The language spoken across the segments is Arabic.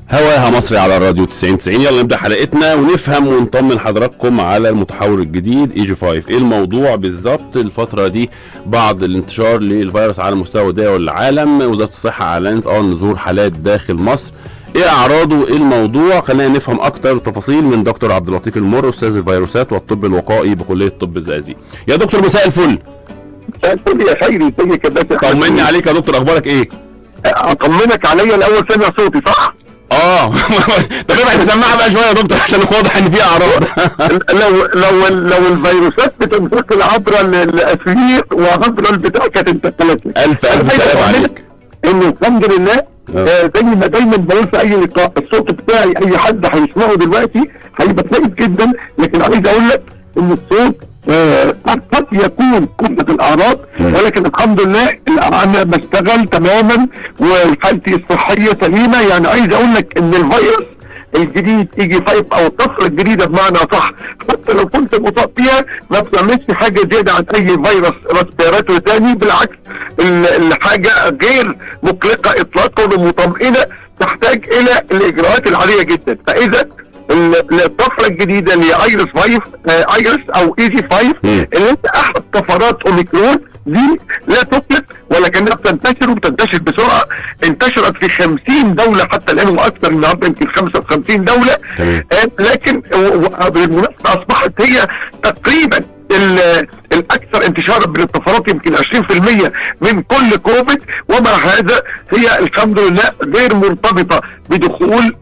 هواها مصري على الراديو 90. يلا نبدا حلقتنا ونفهم ونطمن حضراتكم على المتحور الجديد EG5. ايه الموضوع بالظبط الفتره دي؟ بعض الانتشار للفيروس على مستوى دول العالم. وزاره الصحه اعلنت نزول حالات داخل مصر. ايه اعراضه وايه الموضوع؟ خلينا نفهم اكتر تفاصيل من دكتور عبد اللطيف المر، استاذ الفيروسات والطب الوقائي بكليه طب الزقازيق. يا دكتور مساء الفل. مساء الفل يا خيري، ازيك يا باشا؟ طمني عليك يا دكتور، اخبارك ايه؟ اطمنك عليا الاول، سامع صوتي صح؟ طب ابعد السماعه بقى شويه يا دكتور عشان واضح ان في اعراض. لو الفيروسات بتنتقل عبر الاسرير وعبر البتاع كانت انتقلت. الف سلام عليك. ان الحمد لله زي ما دايما بقول في اي لقاء، الصوت بتاعي اي حد هيسمعه دلوقتي هيبقى كويس جدا، لكن عايز اقول لك ان الصوت قد يكون قمة الاعراض، ولكن الحمد لله انا بشتغل تماما وحالتي الصحيه سليمه. يعني عايز اقول لك ان الفيروس الجديد EG5 او الطفره الجديده بمعنى صح، حتى لو كنت مصاب فيها ما بتعملش حاجه زياده عن اي فيروس ريسبيراتوري ثاني، بالعكس الحاجه غير مقلقه اطلاقا ومطمئنه، تحتاج الى الاجراءات العاليه جدا. فاذا الطفره الجديده اللي هي ايرس او EG5 اللي انت احد طفرات اوميكرون دي لا تطلق ولكنها بتنتشر وبتنتشر بسرعه. انتشرت في 50 دوله حتى الان واكثر، النهارده يمكن 55 دوله. لكن بالمناسبه اصبحت هي تقريبا الاكثر انتشارا من الطفرات، يمكن 20% من كل كوفيد. ومع هذا هي الحمد لله غير مرتبطه بدخول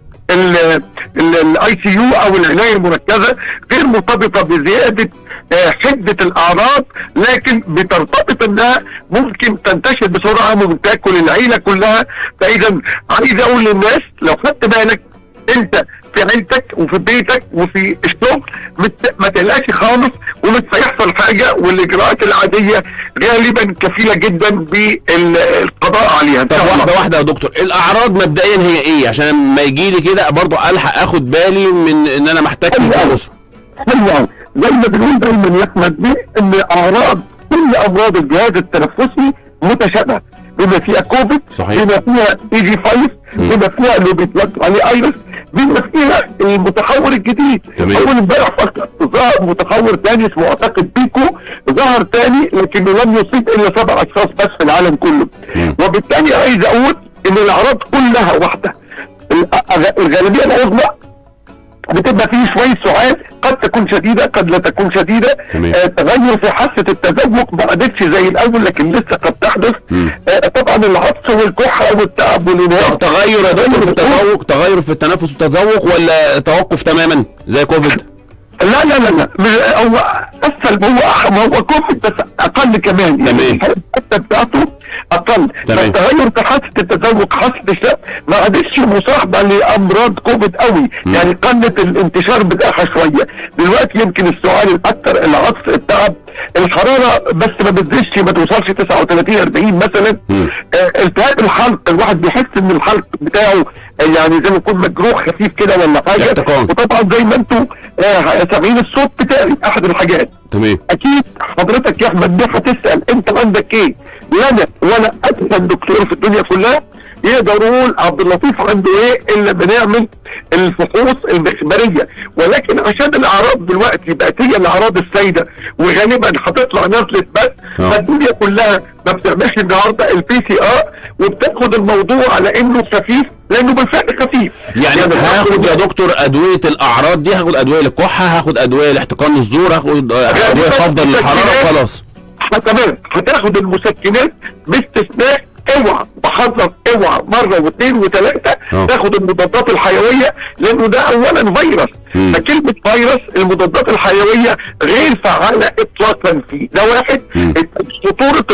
ICU او العنايه المركزه، غير مرتبطه بزياده حده الاعراض، لكن بترتبط انها ممكن تنتشر بسرعه، ممكن تاكل العيله كلها. فاذا عايز اقول للناس لو خدت بالك انت في عيلتك وفي بيتك وفي الشغل ما تقلقش خالص ومش هيحصل حاجه، والاجراءات العاديه غالبا كفيله جدا بالقضاء عليها. طب واحده يا دكتور، الاعراض مبدئيا هي ايه عشان ما يجي لي كده برضه الحق اخد بالي من ان انا محتاج اسره؟ حلو، زي ما بنقول دايما يا احمد بيه ان اعراض كل امراض الجهاز التنفسي متشابهه، بما فيها كوفيد، بما فيها EG5، بما فيها اللي بيطلق عليه ايرس، بما فيها المتحور الجديد. اول امبارح فقط ظهر متحور ثاني اسمه اعتقد بيكو، ظهر ثاني لكنه لم يصيب الا 7 اشخاص بس في العالم كله. وبالتالي عايز اقول ان الاعراض كلها واحده، الغالبيه العظمى بتبقى فيه شويه سعال، قد تكون شديده قد لا تكون شديده. تغير في حاسه التذوق ما عادتش زي الاول لكن لسه قد تحدث. طبعا العطس والكحه والتعب والانهاك. تغير يا دكتور في التذوق، تغير في التنفس والتذوق، ولا توقف تماما زي كوفيد؟ لا لا لا لا، هو اسهل، هو كوفيد بس اقل كمان، يعني الحته بتاعته اقل. فالتغير في حاسه التذوق، حاسه الشم ما عادتش مصاحبه لامراض كوفيد قوي، يعني قلت الانتشار بتاعها شويه. دلوقتي يمكن السؤال الاكثر العطس، التعب، الحراره بس ما بتزيدش، ما توصلش 39 40 مثلا. التهاب الحلق، الواحد بيحس ان الحلق بتاعه يعني زي ما يكون مجروح خفيف كده ولا حاجه. وطبعا زي ما انتم سامعين الصوت بتاعي احد الحاجات. تمام. اكيد حضرتك يا احمد بيه هتسال انت عندك ايه؟ لا ولا ادفن دكتور في الدنيا كلها يقدر يقول عبد اللطيف عنده ايه الا بنعمل الفحوص المخبريه. ولكن عشان الاعراض دلوقتي بقت هي الاعراض السائده وغالبا هتطلع نزله بس، فالدنيا كلها ما بتعملش النهارده الPCR وبتاخد الموضوع على انه خفيف، لانه بالفعل خفيف. يعني هاخد يا دكتور ادويه الاعراض دي، هاخد ادويه للكحه، هاخد ادويه لاحتقان الزور، هاخد ادويه خافضه للحراره وخلاص. تمام، هتاخد المسكنات باستثناء اوعى بحذر، اوعى مره واثنين وثلاثه تاخد المضادات الحيويه، لانه ده اولا فيروس. فكلمه فيروس المضادات الحيويه غير فعاله اطلاقا فيه، ده واحد. خطوره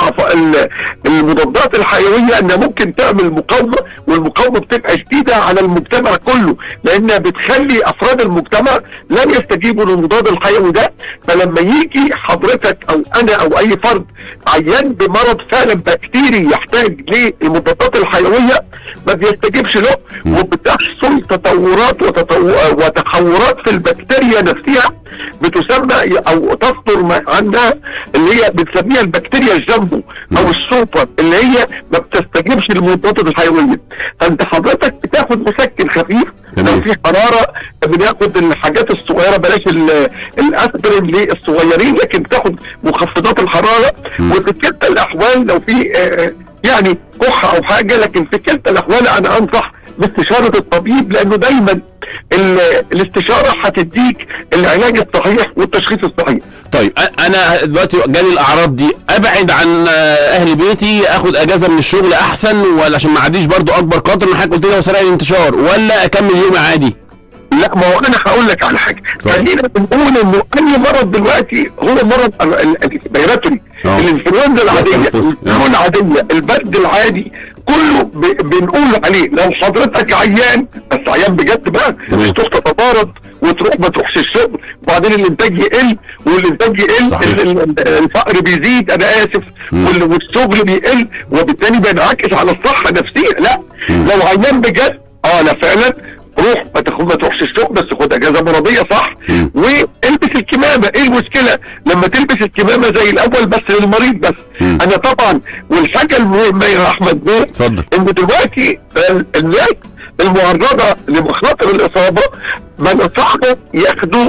المضادات الحيويه انها ممكن تعمل مقاومه، والمقاومه بتبقى شديده على المجتمع كله، لانها بتخلي افراد المجتمع لا يستجيبوا للمضاد الحيوي ده. فلما يجي حضرتك او انا او اي فرد عيان بمرض فعلا بكتيري يحتاج للمضادات الحيويه، ما بيستجيبش له، وبتحصل تطورات وتحورات في البكتيريا نفسها بتسمى او تصدر عنها اللي هي بنسميها البكتيريا الجامبو او السوبر، اللي هي ما بتستجيبش للمضادات الحيويه. فانت حضرتك بتاخد مسكن خفيف لو في حراره، بناخد الحاجات الصغيره، بلاش الاسبرين للصغيرين، لكن بتاخد مخفضات الحراره. وفي كلتا الاحوال لو في يعني كحه او حاجه، لكن في كلتا الاحوال انا انصح باستشاره الطبيب، لانه دايما الاستشاره هتديك العلاج الصحيح والتشخيص الصحيح. طيب انا دلوقتي جالي الاعراض دي، ابعد عن اهل بيتي، اخد اجازه من الشغل احسن، ولا عشان ما اعديش برضو اكبر قدر من حضرتك قلت لي هو سريع الانتشار، ولا اكمل يومي عادي؟ لا، ما هو انا هقول لك على حاجه. خلينا بنقول انه اي مرض دلوقتي هو مرض الريسبيراتوري، الانفلونزا العاديه، الفلو العاديه، البرد العادي، كله بنقول عليه لو حضرتك عيان، بس عيان بجد بقى، مش تروح تتطارد وتروح ما تروحش الشغل، وبعدين الانتاج يقل، والانتاج يقل الفقر بيزيد، انا اسف، والشغل بيقل، وبالتالي بينعكس على الصحه النفسيه. لا، لو عيان بجد لا فعلا روح ما تروحش الشغل، بس خد اجازه مرضيه صح، والبس الكمامه. ايه المشكله لما تلبس الكمامه زي الاول بس للمريض بس؟ انا طبعا، والحاجه المهمه يا احمد بيه ان دلوقتي الناس المعرضه لمخاطر الاصابه بنصحهم ياخدوا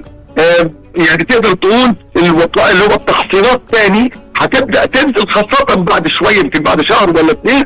يعني تقدر تقول الوقايه اللي هو التحصينات تاني، هتبدا تنزل خاصه بعد شويه، يمكن بعد شهر ولا 2.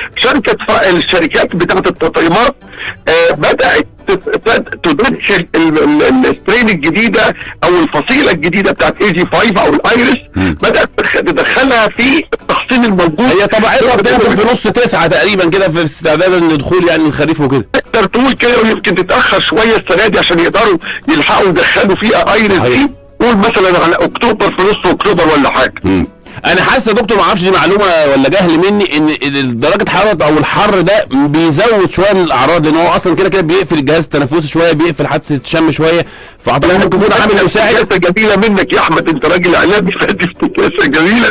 الشركات بتاعت التطعيمات بدات تدخل السترين الجديده او الفصيله الجديده بتاعت AG5 او الايرس، بدات تدخلها في التحصين الموجود. هي طبعا في نص 9 تقريبا كده في استعداد للدخول يعني الخريف وكده، تقدر تقول كده، ويمكن تتاخر شويه السنه دي عشان يقدروا يلحقوا يدخلوا فيها ايرس دي، قول مثلا على اكتوبر، في نص اكتوبر ولا حاجه. انا حاسس يا دكتور، ما اعرفش دي معلومه ولا جهل مني، ان درجه حراره او الحر ده بيزود شويه من الاعراض، لان هو اصلا كده بيقفل الجهاز التنفسي شويه، بيقفل حادثه الشم شويه، فاعتقد ممكن يكون عامل مساعد. افتكاسه جميله منك يا احمد، انت راجل اعلامي، فدي افتكاسه جميله.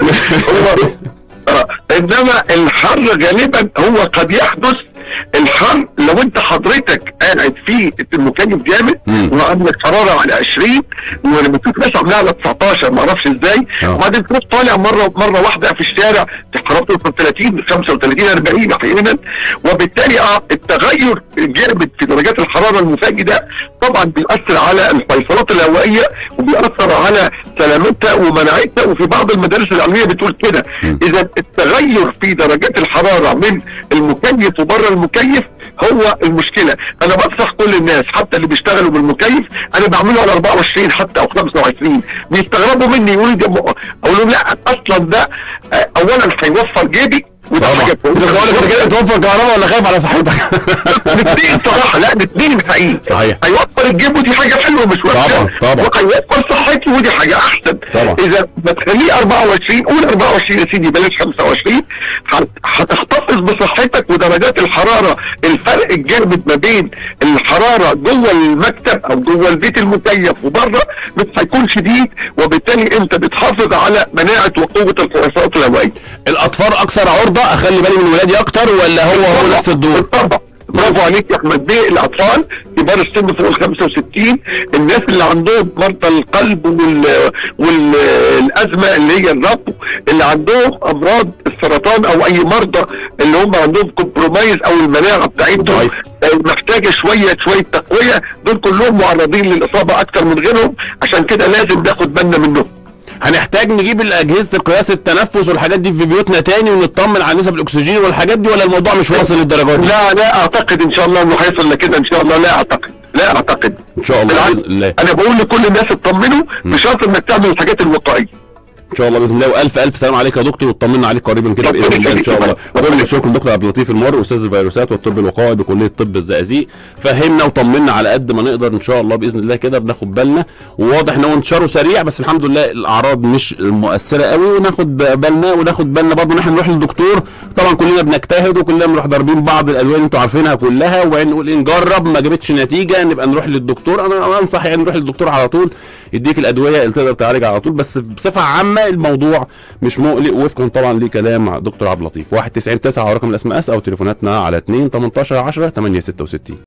انما الحر غالبا هو قد يحدث الحر لو انت حضرتك قاعد في المكيف جامد وعندك حراره على 20، ولما تشوف ناس عاملاها على 19 ما اعرفش ازاي، وبعدين تروح طالع مره واحده في الشارع حرارته توصل 30 35 40 احيانا، وبالتالي التغير الجامد في درجات الحراره المفاجئ ده طبعا بيأثر على الفيصلات الهوائيه، وبيأثر على سلامتها ومناعتها. وفي بعض المدارس العلميه بتقول كده، اذا التغير في درجات الحراره من المكيف وبره المكيف هو المشكله. انا بنصح كل الناس حتى اللي بيشتغلوا بالمكيف، انا بعمله على 24 حتى او 25، بيستغربوا مني يقولوا لي، اقول لهم لا، اصلا ده اولا هيوفر جيبي، وده حاجه كويسه. توفر كهرباء ولا خايف على صحتك؟ الاثنين صراحه، لا الاثنين حقيقي. صحيح، هيوفر الجيب ودي حاجه حلوه مش وحشه، طبعا، وهيوفر صحتي ودي حاجه احسن طبعا. اذا بتخليه 24، قول 24 يا سيدي بلاش 25، هتحتفظ بصحتك ودرجات الحراره. الفرق الجامد ما بين الحراره جوه المكتب او جوه البيت المكيف وبره مش هيكون شديد، وبالتالي انت بتحافظ على مناعه وقوه الفيصلات الهوائيه. الاطفال اكثر عرضه، اخلي بالي من ولادي اكتر، ولا هو نفس الدور؟ طبعا، برافو عليك يا احمد بيه. الاطفال كبار السن فوق ال 65، الناس اللي عندهم مرضى القلب والازمه اللي هي الربو، اللي عندهم امراض السرطان او اي مرضى اللي هم عندهم كومبرومايز او المناعه بتاعتهم محتاجه شويه تقويه، دول كلهم معرضين للاصابه اكتر من غيرهم، عشان كده لازم ناخد بالنا منهم. هنحتاج نجيب الاجهزه قياس التنفس والحاجات دي في بيوتنا تاني ونطمن على نسب الاكسجين والحاجات دي، ولا الموضوع مش واصل للدرجه دي؟ لا اعتقد ان شاء الله انه هيوصل لكده ان شاء الله. لا اعتقد ان شاء الله باذن الله. انا بقول لكل الناس اطمنوا، بشرط انك تعمل الحاجات الوقائيه ان شاء الله باذن الله. والف سلام عليك يا دكتور، وطمنا عليك قريبا كده باذن الله ان شاء الله. وكل الشكر دكتور عبد اللطيف المر، استاذ الفيروسات والطب الوقائي بكليه طب الزقازيق، فهمنا وطمنا على قد ما نقدر ان شاء الله باذن الله كده، بناخد بالنا، وواضح ان هو انتشاره سريع، بس الحمد لله الاعراض مش مؤثره قوي، وناخد بالنا برضه ان احنا نروح للدكتور. طبعا كلنا بنجتهد وكلنا بنروح ضاربين بعض الادويه اللي انتوا عارفينها كلها، وبعدين نقول نجرب ما جابتش نتيجه نبقى نروح للدكتور. انا انصح يعني نروح للدكتور على طول، يديك الادويه اللي تقدر تعالج على طول. بس بصفه عامه انما الموضوع مش مقلق وفقا طبعا لكلام دكتور عبد اللطيف. 199 على رقم الاس ام اس او تليفوناتنا على 2 18 10 866.